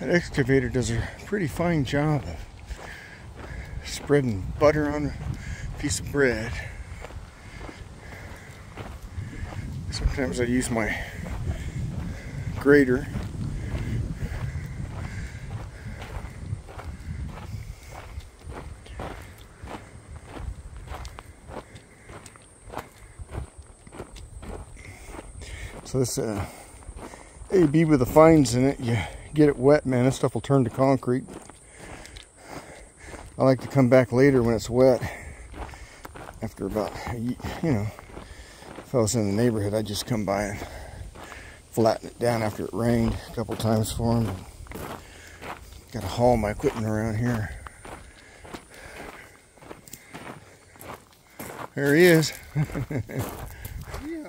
That excavator does a pretty fine job of spreading butter on a piece of bread. Sometimes I use my grater. So this AB with the fines in it, you get it wet, man, this stuff will turn to concrete. I like to come back later when it's wet. After about, you know, if I was in the neighborhood, I'd just come by and flatten it down after it rained a couple times for them. Got to haul my equipment around here. There he is. Yeah.